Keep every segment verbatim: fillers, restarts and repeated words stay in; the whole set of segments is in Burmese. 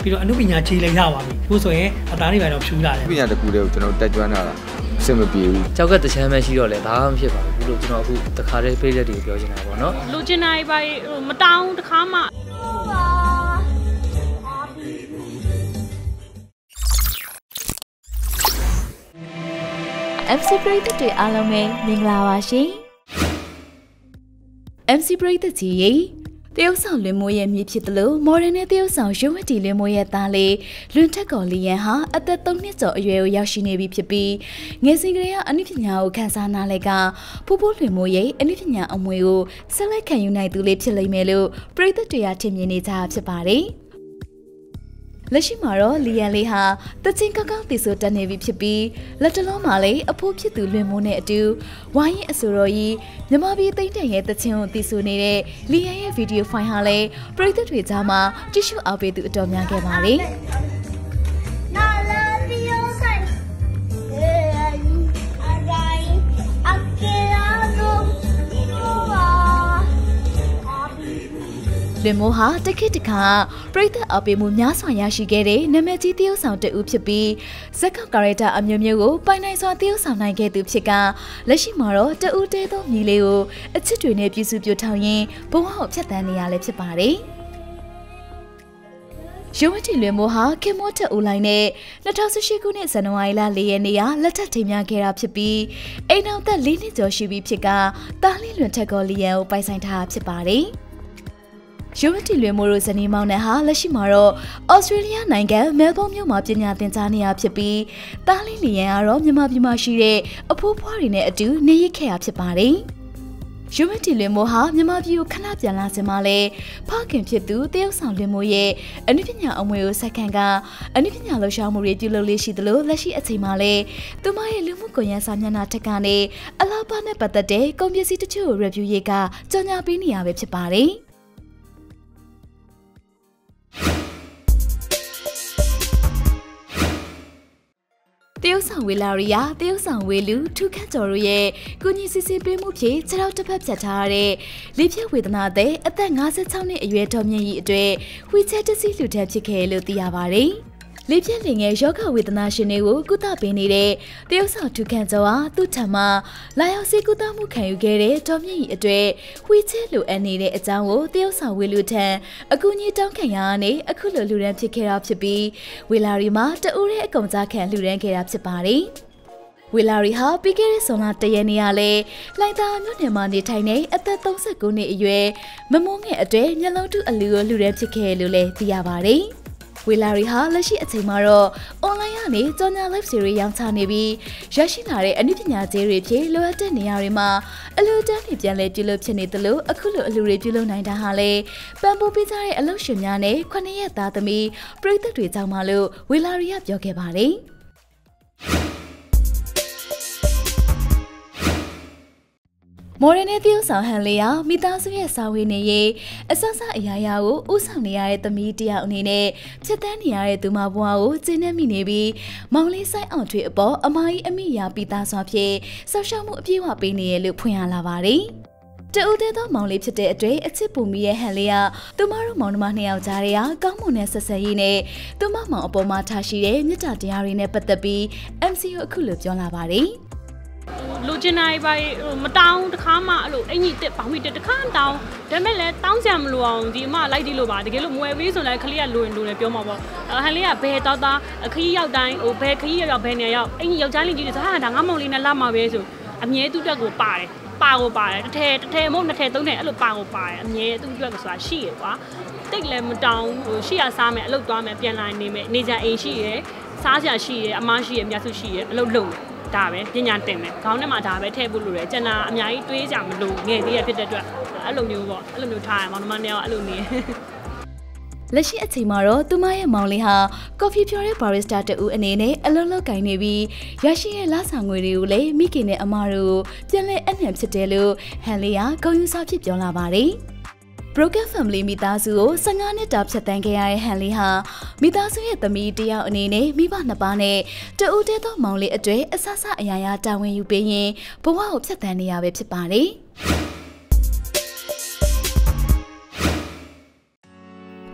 ပြီးတော့အနုပညာခြေလည်းရပါပြီ။ဒါဆိုရင်အသားတွေပဲတော့ဖြူလာတယ်။ပညာတစ်ခုတည်းကိုကျွန်တော်တက်ကြွနေတာအဆင်မပြေဘူး။ကြောက်ကတချမ်းပဲရှိတော့လေဘာမှမဖြစ်ပါဘူးလို့ကျွန်တော်အခုတခါတည်းပြည်သက်တွေကိုပြောချင်တာပေါ့နော်။လူကျင်နိုင်ပါမတောင်းတခါမှ M C ပရိသတ်တွေအားလုံးပဲမင်္ဂလာပါရှင်။ M C ပရိသတ်ကြီးရေတရုတ်ဆောင်လွင်မိုးရဲ့မြေဖြစ်တယ်လို့မော်ဒန်နဲ့တရုတ်ဆောင်ရုံးဝတီလွင်မိုးရဲ့သားလေးလွင်ထက်ကော်လီယန်ဟာအသက်သုံးနှစ်ကျော်အရွယ်ကိုရောက်ရှိနေပြီဖြစ်ပြီးငယ်စဉ်ကလေးကအနုပညာကိုခန်းစားနာလဲကဖိုးဖိုးလွင်မိုးရဲ့အနုပညာအမွေကိုဆက်လက်ခံယူနိုင်သူလေးဖြစ်လိမ့်မယ်လို့ပရိသတ်တွေကထင်မြင်နေကြဖြစ်ပါတယ်။လက်ရှိမှာတော့လီယန်လေးဟာတချင်းကောက်ကောက်တည်ဆိုတက်နေပြီဖြစ်ပြီးလက်တလုံးမှာလည်းအဖိုးဖြစ်သူလွင်မိုးနဲ့အတူဝိုင်းရင်အဆိုတော်ကြီးမြမပြည်သိမ့်တန်ရဲ့တချင်းကိုတည်ဆိုနေတဲ့လီယန်ရဲ့ဗီဒီယိုဖိုင်ဟာလည်းပရိသတ်တွေကြားမှာကြည့်ရှုအားပေးသူအတော်များခဲ့ပါတယ်။လွင်မိုးဟာတခိတခါပရိသတ်အပေးမှုများစွာရရှိခဲ့တဲ့နာမည်ကြီးတရုတ်ဆောင်တဦးဖြစ်ပြီးဇက်ကောက်ကာရက်တာအမျိုးမျိုးကိုပိုင်နိုင်စွာတရုတ်ဆောင်နိုင်ခဲ့သူဖြစ်ကလက်ရှိမှာတော့တဦးတဲသောမြေလေးကိုအချစ်တွေနဲ့ပြည့်စုံပြထောင်ရင်းဘဝကိုဖြတ်သန်းနေရလဲဖြစ်ပါတယ်။ရုံးဝတီလွင်မိုးဟာခင်မိုးထက်ဦးလိုင်းနဲ့၂၀၁၈ခုနှစ်ဇန်နဝါရီလ၄ရက်နေ့ကလက်ထပ်ထိမ်းမြခဲ့တာဖြစ်ပြီးအိမ်အောင်သက်၄နှစ်ကျော်ရှိပြီဖြစ်ကတားလင်းလွင်ထက်ကော်လီယန်ကိုပိုင်ဆိုင်ထားဖြစ်ပါတယ်။ရုံးတီလွင်မိုးတို့ဇနီးမောင်နှံဟာလက်ရှိမှာတော့ဩစတြေးလျနိုင်ငံမဲလ်ဘုန်းမြို့မှာပညာသင်ကြားနေရဖြစ်ပြီးတားလင်းလီယန်ကတော့မြန်မာပြည်မှာရှိတဲ့အဖိုးဖွားတွေနဲ့အတူနေရခဲ့ရဖြစ်ပါတယ်။ရုံးတီလွင်မိုးဟာမြန်မာပြည်ကိုခဏပြန်လာစင်မှာလဲဖခင်ဖြစ်သူတရုတ်ဆောင်လွင်မိုးရဲ့အနုပညာအမွေကိုဆက်ခံကအနုပညာလှူရှားမှုတွေပြုလုပ်လေးရှိသလိုလက်ရှိအချိန်မှာလဲသူမရဲ့လူမှုကွန်ရက်စာမျက်နှာထက်ကနေအလားပါနဲ့ပတ်သက်တဲ့ကုန်ပစ္စည်းတချို့ကို review ရေးကကြော်ညာပေးနေရပဲဖြစ်ပါတယ်။တရုတ်ဆောင်ဝေလာရီယာတရုတ်ဆောင်ဝေလူထူခတ်ကျော်တို့ရဲ့ကုညီစစ်စစ်ပေးမှုဖြင့်ခြေထောက်တစ်ဖက်ဖြတ်ထားတဲ့လေပြည့်ဝေဒနာတဲ့အသက်၅၆နှစ်အရွယ်တော်မြင့်ကြီးအတွက်ဝှီချက်တစီလူထက်ဖြစ်ခဲ့လို့သိရပါတယ်။လေပြည့်လင်ငယ်ယောဂဝေဒနာရှင်တွေကိုကုသပေးနေတဲ့တရုတ်ဆောင်ထူခတ်ကျော်ဟာသူ့ထံမှာလာရောက်စီကုသမှုခံယူခဲ့တဲ့တော်မြင့်ကြီးအတွက်ဝှီချက်လိုအပ်နေတဲ့အကြောင်းကိုတရုတ်ဆောင်ဝေလူထံအကူအညီတောင်းခံရတဲ့အခုလိုလူရန်ဖြစ်ခဲ့တာဖြစ်ပြီးဝေလာရီမှာတဦးရဲ့အကုံကြားခံလူရန်ခဲ့တာဖြစ်ပါတယ်။ဝေလာရီဟာပြီးခဲ့တဲ့ဇွန်လတရက်နေ့ကလည်းလိုင်တာမြို့နယ်မှာနေထိုင်နေအသက်၃၉နှစ်အရွယ်မမိုးငယ်အတွေ့မျက်လုံးတုအလူကိုလူရန်ဖြစ်ခဲ့လို့လည်းသိရပါတယ်။ဝေလာရီဟာလက်ရှိအချိန်မှာတော့ online ကနေကြော်ညာ live series ရောင်းချနေပြီးရရှိလာတဲ့အနုပညာကျေးတွေဖြစ်လိုအပ်တဲ့နေရာတွေမှာအလူတန်းတွေပြန်လဲပြုလုပ်ဖြစ်နေသလိုအခုလိုအလူတွေပြုလုပ်နိုင်တာဟာလည်းပံ့ပိုးပေးကြတဲ့အလုပ်ရှင်များနဲ့ခုနှစ်ရက်သားသမီးပရိသတ်တွေကြောင့်မလို့ဝေလာရီကပြောခဲ့ပါတယ်။မော်ဒန်နဲ့တရုတ်ဆောင်ဟန်လေးဟာမိသားစုရဲ့စာဝေးနေရေးအဆဆအရာရာကိုဥဆောင်နေရတဲ့သမီးတယောက်အနေနဲ့ချက်တန်းနေရတဲ့သူမဘွားကိုကျင်းနေမိနေပြီးမောင်လေးဆိုင်အောင်ထွေအပေါ်အမကြီးအမိရာပိသားစွာဖြင့်ဆောက်ရှောက်မှုအပြည့်အဝပေးနေရလို့ဖွင့်ရလာပါတယ်။တဦးတည်းသောမောင်လေးဖြစ်တဲ့အတွက်အချစ်ပူမီရဲ့ဟန်လေးကသူမတို့မောင်နှမနှစ်ယောက်ကြားထဲကကောင်းမွန်တဲ့ဆက်ဆံရေးနဲ့သူမမောင်အပေါ်မှာထားရှိတဲ့မြတ်တာတရားတွေနဲ့ပတ်သက်ပြီး M C ကိုအခုလိုပြောလာပါတယ်။လူကျင်နိုင်ပါမတောင်းတခါမှအဲ့လိုအင်ကြီးတက်ပေါင်းပြီးတက်တခါတောင်းဒါပေမဲ့လည်းတောင်းစရာမလိုအောင်ဒီအမလိုက်ဒီလိုပါတကယ်လို့မွယ်ပေးဆိုလည်းခလေးကလိုရင်လိုတယ်ပြောမှာပေါ့ဟန်လေးကဘယ်တောက်သားအခရီးရောက်တိုင်းဟိုဘယ်ခရီးရောက်ရောက်ဘယ်နေရောက်အင်ကြီးယောက်ျားလေးကြီးတွေဆိုဟာဒါငါမောင်လေးနဲ့လာမှာပဲဆိုအမြဲသူ့တက်ကိုပါတယ်ပါကိုပါတယ်တစ်ထည်တစ်ထည်မဟုတ်နှစ်ထည်သုံးထည်အဲ့လိုပါကိုပါတယ်အမြဲသူ့တက်ကိုဆိုတာရှိရကွာတိတ်လည်းမတောင်းဟိုရှိရစားမယ်အလုပ်သွားမယ်ပြန်လာနေမယ်နေကြအိမ်ရှိရစားစရာရှိရအမားရှိရအများစုရှိရအလုပ်လုပ်ဒါပဲပညာတင်မယ်ခေါင်းထဲမှာဒါပဲထည့်ဖို့လိုတယ်ကျန်တာအများကြီးတွေးကြမလို့ငယ်သေးရဖြစ်တဲ့အတွက်အဲ့လိုမျိုးပေါ့အဲ့လိုမျိုးထားရမောင်နှမနှစ်ယောက်အဲ့လိုနေလက်ရှိအချိန်မှာတော့သူမရဲ့မောင်လေးဟာကော်ဖီဖြော်တဲ့ဘာရစ်တာတူအနေနဲ့အလုံးလုံးကင်နေပြီးရရှိတဲ့လဆာငွေတွေကိုလည်းမိခင်နဲ့အမတို့ပြန်လဲအနှံဖြစ်တယ်လို့ဟန်လေးကဂုဏ်ယူစားဖြစ်ပြောလာပါတယ်။ Broken Family မိသားစုကို၁၅နှစ်တာဖြတ်သန်းခဲ့ရတဲ့ဟန်လေးဟာမိသားစုရဲ့သမီးတယောက်အနေနဲ့မိဘနှစ်ပါးနဲ့တဦးတည်းသောမောင်လေးအတွေ့အဆဆအရာရာတာဝန်ယူပေးရင်ဘဝကိုဖြတ်သန်းနေရပဲဖြစ်ပါတယ်။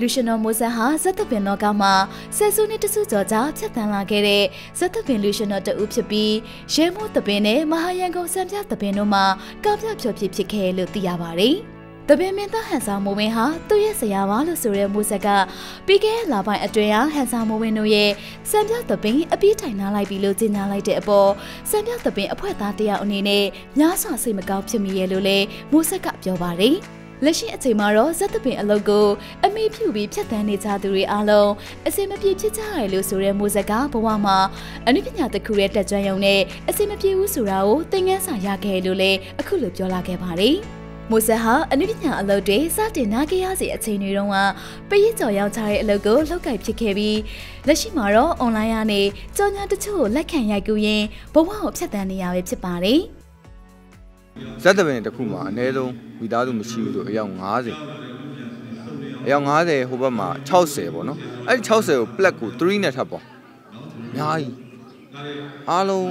လူရှင်တော်မိုးဆက်ဟာဇက်သပင်တော်ကမှဆယ်စုနှစ်တစုကျော်ကြာဖြတ်သန်းလာခဲ့တဲ့ဇက်သပင်လူရှင်တော်တဦးဖြစ်ပြီးရဲမိုးသပင်နဲ့မဟာရန်ကုန်စံပြသပင်တို့မှာကပြဖြောပြဖြစ်ခဲ့လို့သိရပါတယ်။တပင်မင်းသားဟန်ဆောင်မိုးဝင်းဟာသူ့ရဲ့ဆရာပါလို့ဆိုတဲ့မိုးဆက်ကပြီးခဲ့တဲ့လပိုင်းအတွင်းဟန်ဆောင်မိုးဝင်းတို့ရဲ့စံပြသပင်အပြီးထိုင်နာလိုက်ပြီလို့ကြေညာလိုက်တဲ့အပေါ်စံပြသပင်အဖွဲ့သားတယောက်အနေနဲ့များစွာစိတ်မကောင်းဖြစ်မိရဲ့လို့လည်းမိုးဆက်ကပြောပါတယ်။လက်ရှိအချိန်မှာတော့ဇက်သပင်အလုပ်ကိုအမိဖြူပြီးဖြတ်သန်းနေကြသူတွေအားလုံးအစင်မပြေဖြစ်ကြရလို့ဆိုတဲ့မိုးဆက်ကဘဝမှာအနုပညာတစ်ခုရဲ့တက်ကြွရုံနဲ့အစင်မပြေဘူးဆိုတာကိုသင်ခန်းစာရခဲ့လို့လည်းအခုလိုပြောလာခဲ့ပါတယ်။မိုးဆက်ဟာအနုပညာအလုပ်တွေစတင်နာခဲ့ရစီအချိန်တွေတုန်းကပရိကျော်ရောက်ချတဲ့အလုပ်ကိုလှုပ်ကိုက်ဖြစ်ခဲ့ပြီးလက်ရှိမှာတော့အွန်လိုင်းကနေကြော်ညာတချို့ကိုလက်ခံရိုက်ကူးရင်းဘဝကိုဖြတ်သန်းနေရပဲဖြစ်ပါတယ်ဇက်သပင်တစ်ခုမှာအနည်းဆုံးမိသားစုမရှိဘူးဆိုအယောက်၅၀အယောက်၅၀ဟိုဘက်မှာ၆၀ပေါ့နော်အဲ့ဒီ၆၀ကို Pluck ကို၃နဲ့ထပ်ပေါ့အများကြီးအားလုံး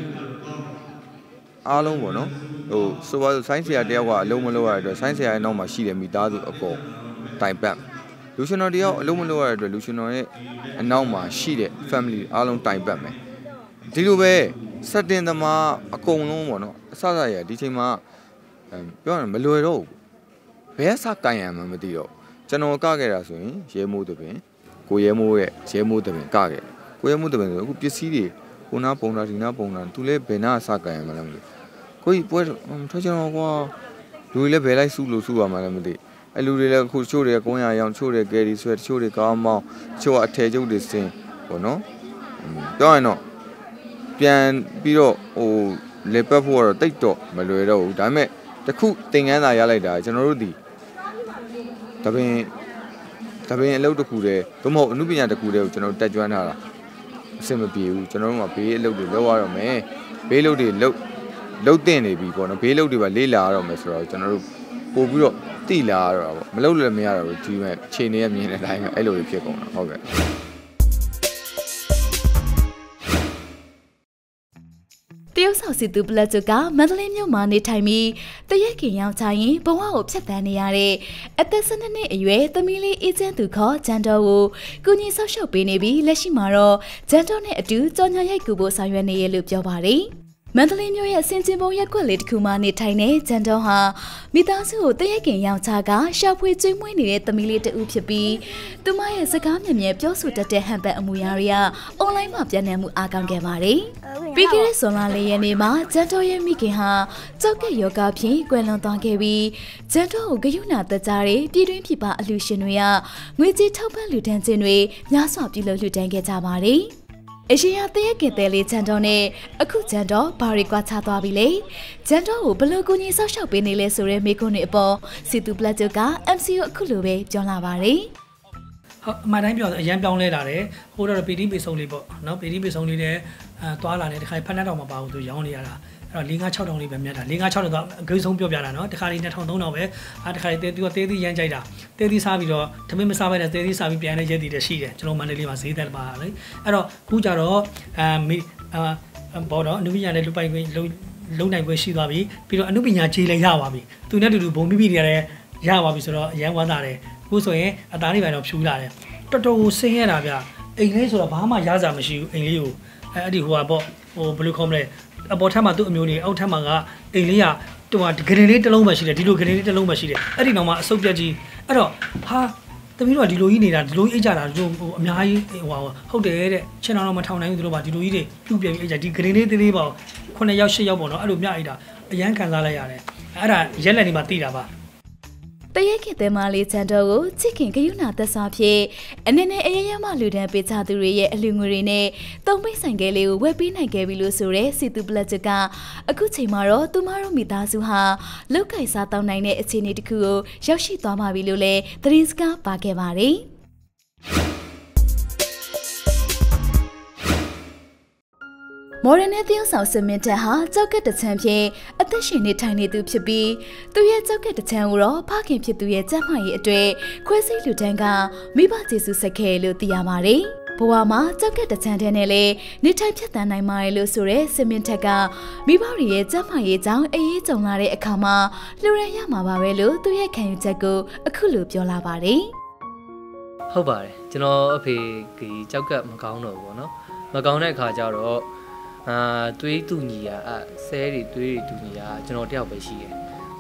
အားလုံးပေါ့နော်ဟိုဆိုပါစို့ဆိုင်းဆရာတယောက်ကအလုံးမလုပ်ရတဲ့အတွက်ဆိုင်းဆရာရဲ့နောက်မှာရှိတဲ့မိသားစုအကုန်တိုင်ပတ်လူရှင်တော်တယောက်အလုံးမလုပ်ရတဲ့အတွက်လူရှင်တော်ရဲ့အနောက်မှာရှိတဲ့ family အားလုံးတိုင်ပတ်မယ်ဒီလိုပဲစက်တင်သမားအကုန်လုံးပေါ့နော်အစစရဒီချိန်မှာပြောရရင်မလွယ်တော့ဘူးဘယ်စကန်ရမှမသိတော့ကျွန်တော်ကခဲ့တာဆိုရင်ရဲမိုးတပင်ကိုရဲမိုးရဲ့ရဲမိုးတပင်ကခဲ့ကိုရဲမိုးတပင်ဆိုအခုပစ္စည်းတွေကိုနာပုံတာဒီနာပုံတာသူလည်းဘယ်နာစကန်ရမှလည်းမသိကိုကြီးပွဲထွက်ချင်တော့ကွာလူတွေလည်းဘယ်လိုက်စုလို့စုရမှလည်းမသိအဲလူတွေလည်းအခုချို့တွေကကုန်းရအောင်ချို့တွေကယ်ရီဆွဲချို့တွေကောင်းမောင်းချို့ကအထည်ကျုပ်တွေစင်ပေါ့နော်ပြောရင်တော့ပြန်ပြီးတော့ဟိုလေပတ်ဖို့ကတော့တိတ်တော့မလွယ်တော့ဘူးဒါပေမဲ့တခုသင်ခန်းစာရလိုက်တာကျွန်တော်တို့ဒီတပင်တပင်အလုပ်တစ်ခုတည်းသို့မဟုတ်အမှုပညာတစ်ခုတည်းကိုကျွန်တော်တက်ကြွထားတာအဆင်မပြေဘူးကျွန်တော်တို့ကဘေးအလုပ်တွေလုပ်ရတော့မယ်ဘေးလုပ်တွေလုပ်လုပ်တင်နေပြီပေါ့နော်ဘေးလုပ်တွေပါလေးလာရတော့မယ်ဆိုတော့ကျွန်တော်တို့ပို့ပြီးတော့တိလာရတော့ပေါ့မလုပ်လည်းမရတော့ဘူးဒီမဲ့ခြေနေရမြင်တဲ့အတိုင်းပဲအဲ့လိုဖြစ်ကုန်တာဟုတ်ကဲ့တရုတ်ဆောင်စီသူပလက်ကျကမန္တလေးမြို့မှာနေထိုင်ပြီးတရက်ခင်ရောက်ချရင်ဘဝကိုဖြတ်သန်းနေရတဲ့အသက်၁၂နှစ်အရွယ်သမီးလေးအေဂျင့်သူခေါ်ဂျန်တော်ကိုကုညီဆောက်ရှောက်ပေးနေပြီးလက်ရှိမှာတော့ဂျန်တော်နဲ့အတူကြော်ညာရိုက်ကူဖို့ဆောင်ရွက်နေရလို့ပြောပါတယ်မန္တလေးမြို့ရဲ့စင်ကျင်ပုံရက်ကွက်လေးတစ်ခုမှနေထိုင်တဲ့ဂျန်တော်ဟာမိသားစုကိုတရက်ကင်ယောက်ျားကရှာဖွေကျွေးမွေးနေတဲ့သမီးလေးတဦးဖြစ်ပြီးသူမရဲ့စကားမြင်မြဲပြောဆိုတတ်တဲ့ဟန်ပတ်အမူအရာတွေကအွန်လိုင်းမှာပြန့်နှံ့မှုအားကောင်းခဲ့ပါတယ်။ပြီးခဲ့တဲ့ဇွန်လလေးရက်နေ့မှာဂျန်တော်ရဲ့မိခင်ဟာကြောက်ကယောဂဖြင့်ကွယ်လွန်သွားခဲ့ပြီးဂျန်တော်ကိုဂယုဏတကြားတဲ့ပြည်တွင်းပြည်ပအလှူရှင်တွေကငွေကြေးထောက်ပံ့လှူဒန်းခြင်းတွေများစွာပြုလုပ်လှူဒန်းခဲ့ကြပါတယ်။အရှင်ရတရက်ကင်တဲလေးဂျန်တော်နဲ့အခုဂျန်တော်ဘာရီကွာချသွားပြီလေဂျန်တော်ကိုဘလို့ကိုကြီးဆောက်ရှောက်ပေးနေလဲဆိုတဲ့မိခွန်းတွေအပေါ်စီတူပလက်ကျက အမ် စီ ကိုအခုလိုပဲပြောလာပါတယ်ဟုတ်အမှန်တိုင်းပြောဆိုအရန်ပြောင်းလဲလာတယ်ဟိုတော့ပီတီပီဆုံးလေးပေါ့နော်ပီတီပီဆုံးလေးနဲ့အဲသွားလာတယ်တခါဖက်နှက်တော့မပါဘူးသူရောင်းနေရတာအဲ့တော့၄၅၆တောင်လေးပဲမြတ်တာ၄၅၆တောင်တော့အဂိမ်းဆုံးပြောပြတာနော်တခါလေး၂ထောင်၃တောင်ပဲအဲတခါလေးတဲသူကတဲသီးရမ်းကြိုက်တာတဲသီးစားပြီးတော့ထမင်းမစားဘဲနဲ့တဲသီးစားပြီးပြန်လဲရက်တည်တယ်ရှိတယ်ကျွန်တော်မန္တလေးမှာဈေးသက်ပါလေအဲ့တော့ခုကြတော့အဲမိအာဘောတော့အနုပညာနဲ့လူပိုင်ခွင့်လုံနိုင်ခွင့်ရှိသွားပြီပြီးတော့အနုပညာခြေလည်းရပါပြီသူနဲ့တူတူဘုံမိမိတွေလည်းရပါပြီဆိုတော့အရန်ဝမ်းသာတယ်အခုဆိုရင်အသားလေးပိုင်းတော့ဖြူလာတယ်တော်တော်ကိုဆင်းရဲတာဗျအိမ်လေးဆိုတော့ဘာမှရစားမရှိဘူးအိမ်လေးကိုအဲအဲ့ဒီဟိုဟာပေါ့ဟိုဘယ်လိုခေါ်မလဲအပေါ်ထပ်မှာသူ့အမျိုးနေအောက်ထပ်မှာကအိမ်လေးကဟိုဟာဂရင်လေးတစ်လုံးပဲရှိတယ်ဒီလိုဂရင်လေးတစ်လုံးပဲရှိတယ်အဲ့ဒီနောက်မှာအစုပ်ပြက်ကြီးအဲ့တော့ဟာသမီးတို့ကဒီလိုကြီးနေတာဒီလိုကြီးအိတ်ကြတာဟိုအများကြီးဟိုဟာဟုတ်တယ်တဲ့ချင်တော်တော့မထောင်နိုင်ဘူးသူတို့ကဒီလိုကြီးတွေပြုတ်ပြက်ပြီးအိတ်ကြဒီဂရင်လေးသေးသေးပေါ့ခုနှစ်ယောက်ရှစ်ယောက်ပေါ့နော်အဲ့လိုမြအိတ်တာအရန်ခံစားလိုက်ရတယ်အဲ့ဒါရက်လက်နေမှာသိတာပါတရက်ခင်တဲမလေးချန်တော်ကိုချစ်ခင်ဂယုဏသက်စွာဖြင့်အနေနဲ့အရရမလူဒန်းပေးချသူတွေရဲ့အလူငွေတွေနဲ့တုံးပိတ်ဆိုင်ကလေးကိုဝယ်ပေးနိုင်ခဲ့ပြီလို့ဆိုတဲ့စီတူပလက်ချကအခုချိန်မှာတော့သူမတို့မိသားစုဟာလောက်ကိုက်စားတောင်းနိုင်တဲ့အခြေအနေတစ်ခုကိုရောက်ရှိသွားပါပြီလို့လည်းသတင်းစကားပါခဲ့ပါတယ်မော်ရနယ်တယောက်ဆောင်စမင်တက်ဟာကြောက်ကက်တချမ်းဖြင့်အသက်ရှင်နေထိုင်နေသူဖြစ်ပြီးသူရဲ့ကြောက်ကက်တချမ်းကိုတော့ဖခင်ဖြစ်သူရဲ့ကျန်းမာရေးအတွက်ခွဲစိတ်လူတန်းကမိဘကျေစုဆက်ခဲ့လို့သိရပါတယ်။ဘဝမှာကြောက်ကက်တချမ်းတဲ့နဲ့လည်းနေထိုင်ဖြတ်သန်းနိုင်ပါတယ်လို့ဆိုတဲ့စမင်တက်ကမိဘတွေရဲ့ကျန်းမာရေးကြောင့်အေးအေးကြုံလာတဲ့အခါမှာလှူရန်ရမှာပါပဲလို့သူရဲ့ခံယူချက်ကိုအခုလိုပြောလာပါတယ်။ဟုတ်ပါတယ်ကျွန်တော်အဖေဒီကြောက်ကမကောင်းတော့ဘူးပေါ့နော်မကောင်းတဲ့အခါကျတော့အာသွေးတူညီอ่ะအဲဆဲတွေသွေးတွေတူညီอ่ะကျွန်တော်တယောက်ပဲရှိတယ်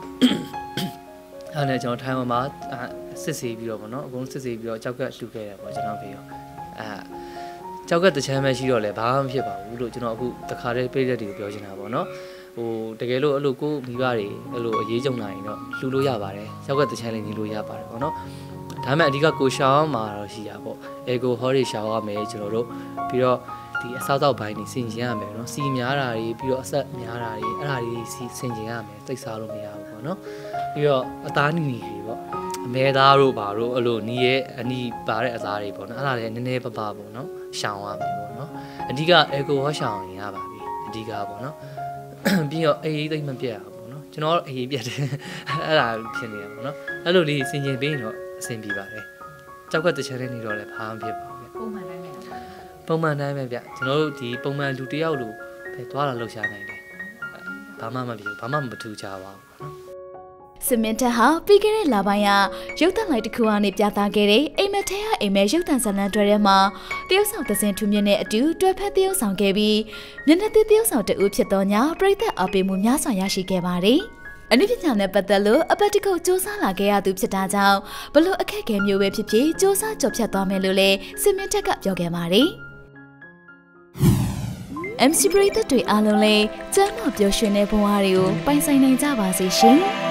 အဲ့နဲ့ကျွန်တော်ထိုင်မှာစစ်ဆေးပြီးတော့ပေါ့နော်အကုန်စစ်ဆေးပြီးတော့ကြောက်ကလှူခဲ့တယ်ပေါ့ကျွန်တော်ဖေရောအဲကြောက်ကတချမ်းပဲရှိတော့လဲဘာမှမဖြစ်ပါဘူးလို့ကျွန်တော်အခုတခါတည်းပြည့်ရက်တွေကိုပြောချင်တာပေါ့နော်ဟိုတကယ်လို့အဲ့လိုကိုမိဘတွေအဲ့လိုအရေးကြုံလာရင်တော့လှူလို့ရပါတယ်ကြောက်ကတချမ်းလေးနေလို့ရပါတယ်ပေါ့နော်ဒါပေမဲ့အဓိကကိုရှောင်းမှာတော့ရှိတာပေါ့အေကိုဟောတွေရှောင်းရမယ်ကျွန်တော်တို့ပြီးတော့ဒီအဆောက်အဦပိုင်းနေဆင်ကျင်ရမယ်နော်စီများတာတွေပြီးတော့အဆက်များတာတွေအဲ့ဒါတွေစီဆင်ကျင်ရမယ်သိစားလို့မရဘူးပေါ့နော်ပြီးတော့အသားနီနီတွေပေါ့အမဲသားတို့ဘာတို့အဲ့လိုနီးရဲ့အနီးပါတဲ့အသားတွေပေါ့နော်အဲ့ဒါလည်းနည်းနည်းပပပေါ့နော်ရှောင်းရမယ်ပေါ့နော်အဓိကအေကိုဟောရှောင်းရင်ရပါပြီအဓိကပေါ့နော်ပြီးတော့အေးသိမ့်မပြတ်အောင်ပေါ့နော်ကျွန်တော်အေးပြတ်တယ်အဲ့ဒါဖြစ်နေရပေါ့နော်အဲ့လိုလေးဆင်ကျင်ပေးရင်တော့အဆင်ပြေပါတယ်ကြောက်ကတချမ်းလေးနေတော့လည်းဘာမှဖြစ်ပါဘူးပုံမှန်တိုင်းပဲပုံမှန်တိုင်းပဲဗျကျွန်တော်တို့ဒီပုံမှန်လူတယောက်လူပဲသွားလာလှုပ်ရှားနိုင်တယ်ဘာမှမဖြစ်ဘူးဘာမှမထူးကြပါဘူးစမင်တဟာပြီးခဲ့တဲ့လပိုင်းကရုပ်သံလိုက်တစ်ခုအနေပြသခဲ့တဲ့အိမ်မက်ထဲကအိမ်မက်ရုပ်သံဇာတ်လမ်းတွေထဲမှာတရုတ်ဆောင်သစင်ထူးမြင့်တဲ့အတူတွဲဖက်တရုတ်ဆောင်ခဲ့ပြီးမျက်နှာသစ်တရုတ်ဆောင်တူဖြစ်သောညာပရိသတ်အပေးမှုများစွာရရှိခဲ့ပါတယ်။အနုပညာနဲ့ပတ်သက်လို့အပတ်တကုတ်စူးစမ်းလာခဲ့ရသူဖြစ်တာကြောင့်ဘလို့အခက်အခဲမျိုးပဲဖြစ်ဖြစ်စူးစမ်းကြော်ဖြတ်သွားမယ်လို့လည်းစမင်တက်ကပြောခဲ့ပါတယ်။ M C ပရိသတ်တွေအားလုံးလည်းကျမ်းမာပျော်ရွှင်တဲ့ဘဝတွေကိုပိုင်ဆိုင်နိုင်ကြပါစေရှင်။